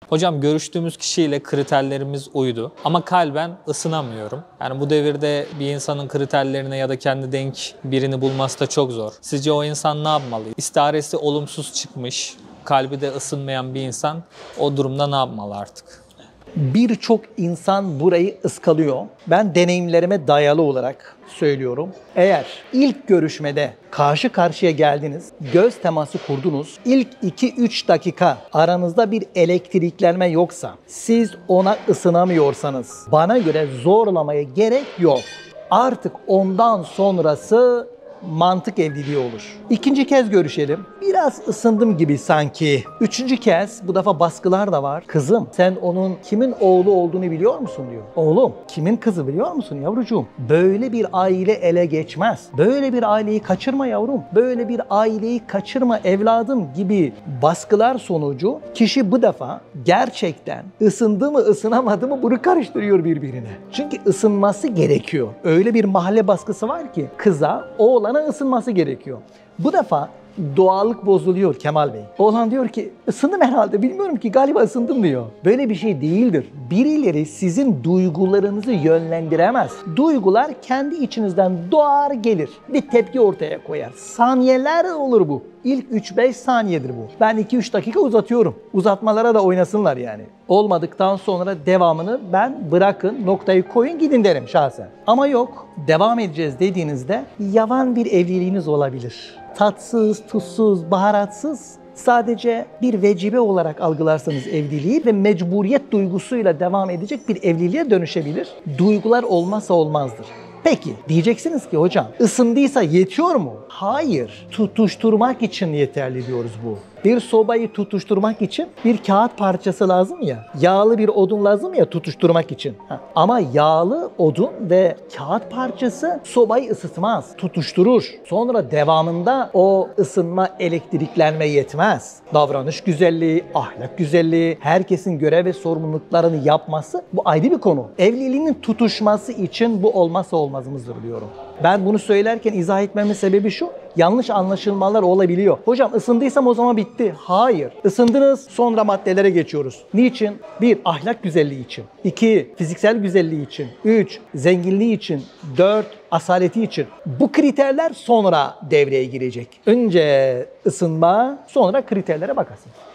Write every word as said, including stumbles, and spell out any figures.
Hocam görüştüğümüz kişiyle kriterlerimiz uydu ama kalben ısınamıyorum. Yani bu devirde bir insanın kriterlerine ya da kendi denk birini bulması da çok zor. Sizce o insan ne yapmalı? İstiharesi olumsuz çıkmış, kalbi de ısınmayan bir insan o durumda ne yapmalı artık? Birçok insan burayı ıskalıyor. Ben deneyimlerime dayalı olarak söylüyorum. Eğer ilk görüşmede karşı karşıya geldiniz, göz teması kurdunuz, ilk iki üç dakika aranızda bir elektriklenme yoksa, siz ona ısınamıyorsanız, bana göre zorlamaya gerek yok. Artık ondan sonrası mantık evliliği olur. İkinci kez görüşelim. Biraz ısındım gibi sanki. Üçüncü kez, bu defa baskılar da var. Kızım, sen onun kimin oğlu olduğunu biliyor musun diyor. Oğlum, kimin kızı biliyor musun yavrucuğum? Böyle bir aile ele geçmez. Böyle bir aileyi kaçırma yavrum. Böyle bir aileyi kaçırma evladım gibi baskılar sonucu kişi bu defa gerçekten ısındı mı ısınamadı mı bunu karıştırıyor birbirine. Çünkü ısınması gerekiyor. Öyle bir mahalle baskısı var ki kıza, oğlana ısınması gerekiyor. Bu defa doğallık bozuluyor Kemal Bey. Oğlan diyor ki ısındım herhalde, bilmiyorum ki, galiba ısındım diyor. Böyle bir şey değildir. Birileri sizin duygularınızı yönlendiremez. Duygular kendi içinizden doğar gelir. Bir tepki ortaya koyar. Saniyeler olur bu. İlk üç beş saniyedir bu. Ben iki üç dakika uzatıyorum. Uzatmalara da oynasınlar yani. Olmadıktan sonra devamını ben bırakın, noktayı koyun gidin derim şahsen. Ama yok, devam edeceğiz dediğinizde yavan bir evliliğiniz olabilir. Tatsız, tuzsuz, baharatsız, sadece bir vecibe olarak algılarsanız evliliği ve mecburiyet duygusuyla devam edecek bir evliliğe dönüşebilir. Duygular olmazsa olmazdır. Peki diyeceksiniz ki hocam ısındıysa yetiyor mu? Hayır. Tutuşturmak için yeterli diyoruz bu. Bir sobayı tutuşturmak için bir kağıt parçası lazım ya. Yağlı bir odun lazım ya tutuşturmak için. Ha. Ama yağlı odun ve kağıt parçası sobayı ısıtmaz, tutuşturur. Sonra devamında o ısınma, elektriklenme yetmez. Davranış güzelliği, ahlak güzelliği, herkesin görev ve sorumluluklarını yapması bu ayrı bir konu. Evliliğinin tutuşması için bu olmazsa olmazımızdır diyorum. Ben bunu söylerken izah etmemin sebebi şu: yanlış anlaşılmalar olabiliyor. Hocam ısındıysam o zaman bitti. Hayır. Isındınız, sonra maddelere geçiyoruz. Niçin? Bir, ahlak güzelliği için. İki, fiziksel güzelliği için. Üç, zenginliği için. Dört, asaleti için. Bu kriterler sonra devreye girecek. Önce ısınma, sonra kriterlere bakarsın.